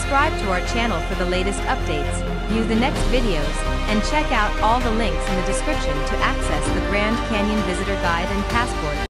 subscribe to our channel for the latest updates, view the next videos, and check out all the links in the description to access the Grand Canyon Visitor Guide and Passport.